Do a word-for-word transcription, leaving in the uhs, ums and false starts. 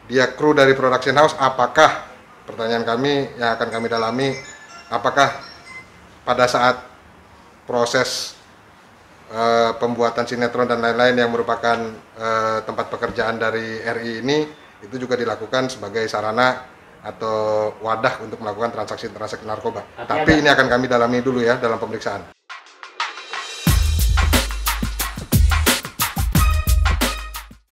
dia kru dari production house, apakah, pertanyaan kami yang akan kami dalami, apakah pada saat proses uh, pembuatan sinetron dan lain-lain yang merupakan uh, tempat pekerjaan dari R I ini, itu juga dilakukan sebagai sarana atau wadah untuk melakukan transaksi-transaksi narkoba. Tapi ini akan kami dalami dulu ya dalam pemeriksaan.